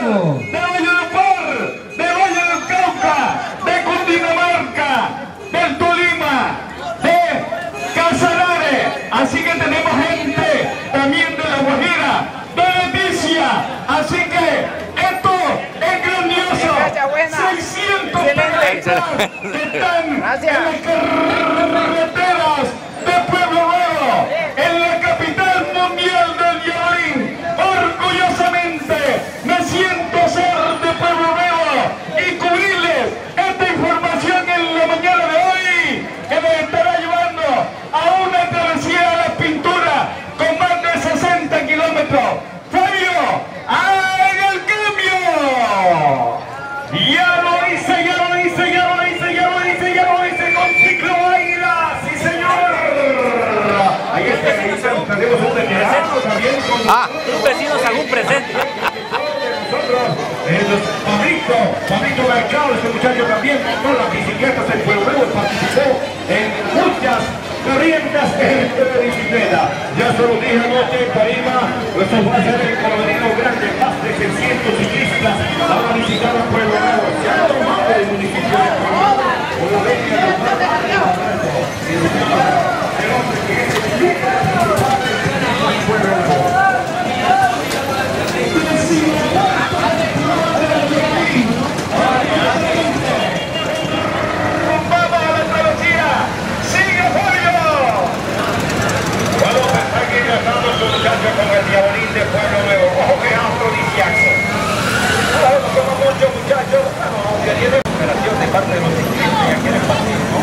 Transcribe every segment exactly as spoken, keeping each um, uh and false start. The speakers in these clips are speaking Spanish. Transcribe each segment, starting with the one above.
Valledupar, de Valle del Cauca, de Cundinamarca, del Tolima, de Casanare. Así que tenemos gente también de La Guajira, de Leticia. Así que esto es grandioso. seiscientos periodistas que están en las carreteras de Pueblo Nuevo, en la capital mundial del violín. Orgullosamente me siento ser de Pueblo Nuevo y cubrirles esta información en la mañana de hoy, que nos estará llevando a una travesía a la pintura con más de sesenta kilómetros. Fabio, ¡haga el cambio! Ya lo hice, ya lo hice, ya lo hice, ya lo hice, ya lo hice con Ciclo Águila, sí señor. Ahí está, ahí está, tenemos un veterano también con ah, un vecino algún presente. Nosotros, el Pablito, Pablito Mercado, este muchacho también montó las bicicletas en Pueblo Nuevo, participó en muchas corrientes de bicicleta. Ya se lo dije anoche en Tarima, esto va a ser el colorido grande, más de seiscientos ciclistas van a visitar a Pueblo Nuevo. Se ha tomado el municipio de Pueblo Nuevo con la leña de el hombre que es el líder principal de Pueblo Nuevo. Con el diabolín de Pueblo Nuevo, ojo que es afrodisíaco. Ojo, no somos muchos muchachos, bueno, aunque tiene operación de parte de los ciclistas que quieren partir, ¿no?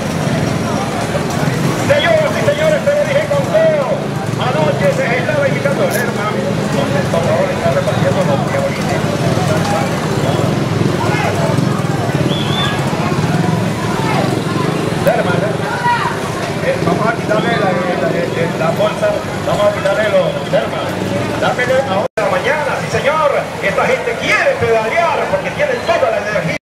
Señoras y señores, te lo dije con todo. Anoche se estaba invitando a Lerma, donde el Salvador está repartiendo los diabolines. Lerma, vamos a quitarle la, la, la, la bolsa, vamos a quitarle los dermas. Dámele ahora a la mañana, sí señor. Esta gente quiere pedalear porque tienen toda la energía.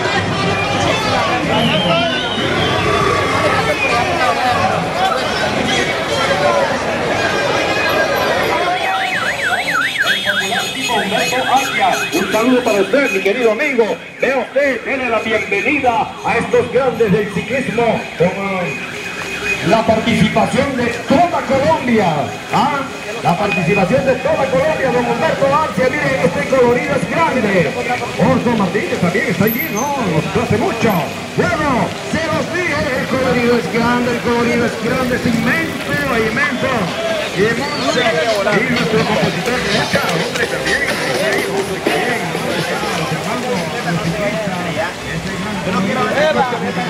Un saludo para usted, mi querido amigo. Vea usted, denle la bienvenida a estos grandes del ciclismo con la participación de toda Colombia. ¿Ah? La participación de toda Colombia, don Humberto Arcia. Miren, este colorido es grande. Orso Martínez también está allí, ¿no? Nos hace mucho. Bueno, se los dije, el colorido es grande, el colorido es grande, es inmenso, inmenso. Y inmenso. Y nuestro compositor de acá, hombre, también. Yo no quiero verla.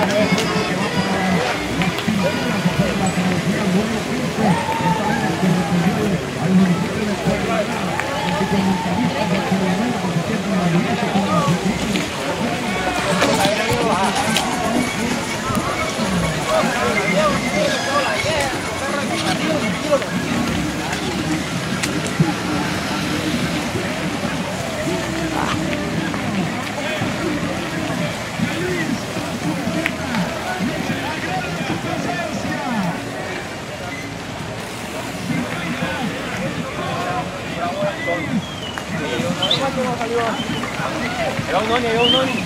Era un noni, era un noni.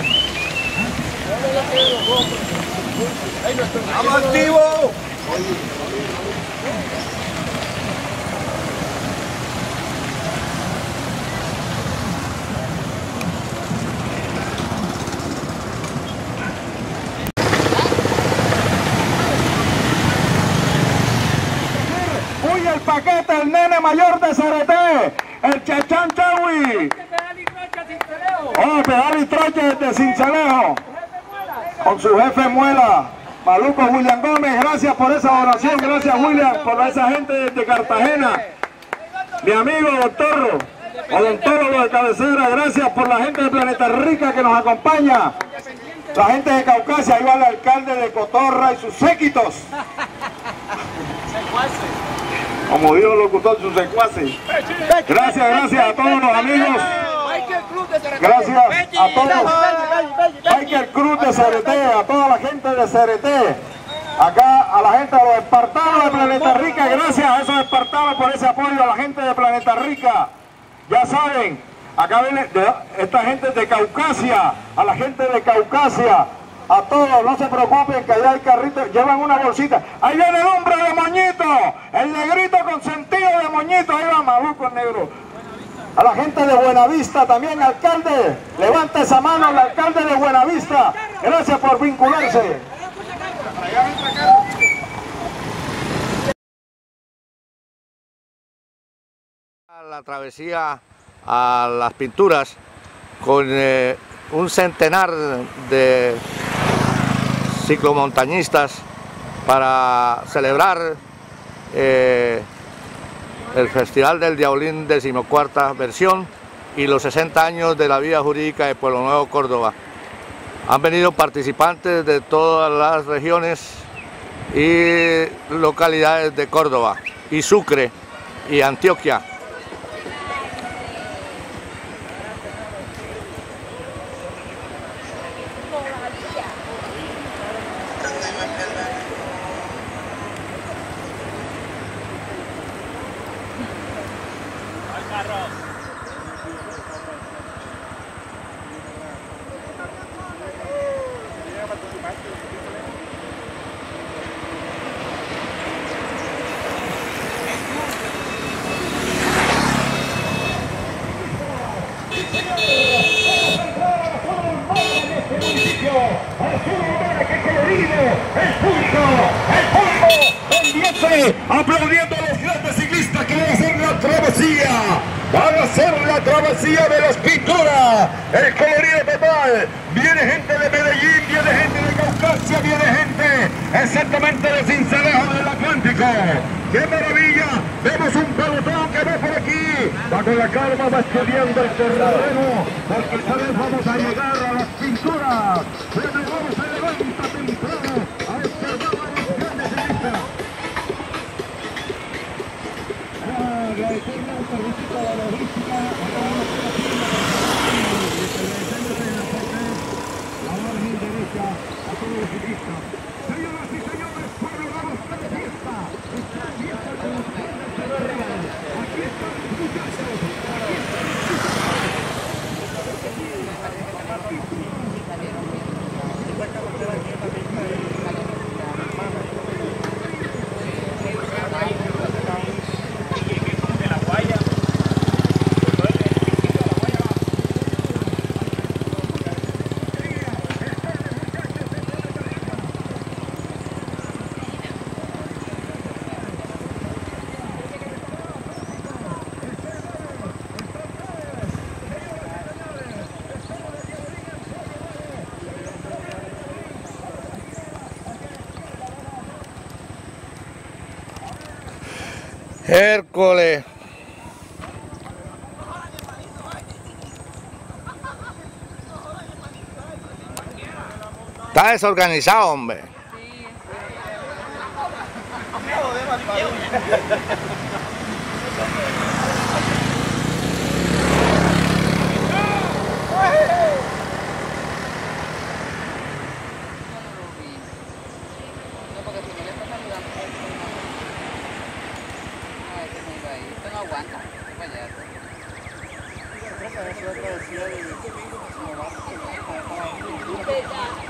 ¡Vamos activo! ¡Uy, el paquete, el nene mayor de Cereté! ¡El Chachán Chawi! ¡Oh, pedal y troche de Cincelejo! Con su jefe Muela, Maluco William Gómez. Gracias por esa donación, gracias William, por esa gente de Cartagena. Mi amigo Don Torro, odontólogo de cabecera, gracias por la gente de Planeta Rica que nos acompaña. La gente de Caucasia, ahí va el alcalde de Cotorra y sus séquitos. Como dijo el locutor, sus secuaces. Gracias, gracias a todos los amigos. Gracias a todos. Michael Cruz de Cereté, a toda la gente de Cereté. Acá a la gente de los espartanos de Planeta Rica. Gracias a esos espartanos por ese apoyo a la gente de Planeta Rica. Ya saben, Acá viene de, esta gente de Caucasia, a la gente de Caucasia, a todos, no se preocupen que allá hay carritos, llevan una bolsita. Ahí viene el hombre de moñito, el negrito consentido de moñito, ahí va maluco el negro. A la gente de Buenavista también, alcalde, levanta esa mano el alcalde de Buenavista, gracias por vincularse. La travesía a las pinturas con eh, un centenar de ciclomontañistas para celebrar eh, el Festival del Diablín decimocuarta versión y los sesenta años de la vida jurídica de Pueblo Nuevo, Córdoba. Han venido participantes de todas las regiones y localidades de Córdoba y Sucre y Antioquia. Aplaudiendo a los grandes ciclistas que van a hacer la travesía, van a hacer la travesía de las pinturas, el colorido total. Viene gente de Medellín, viene gente de Caucasia, viene gente exactamente de Cincelejo del Atlántico. ¡Qué maravilla! Vemos un pelotón que va por aquí, va con la calma, va estudiando el terreno, porque esta vez vamos a llegar a las pinturas. Pero vamos a levantar temprano a observar a los grandes ciclistas. Agradecemos el servicio de la logística, la margen derecha a todos los ciclistas. Señoras y señores, Pueblo Nuevo está de fiesta, está de fiesta con los grandes terrenos. Aquí están los muchachos, aquí están los Hércules. Está desorganizado, hombre. Aguanta.